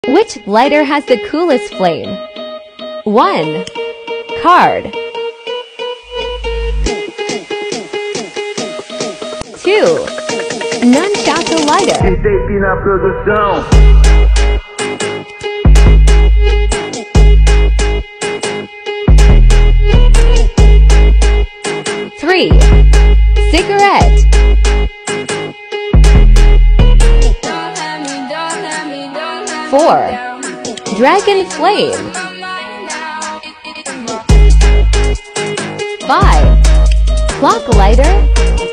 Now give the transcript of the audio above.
Which lighter has the coolest flame? 1. Card. 2. Nunchaku lighter. Tape na produção. 3. Cigarette. 4. Dragon flame. 5. Clock lighter.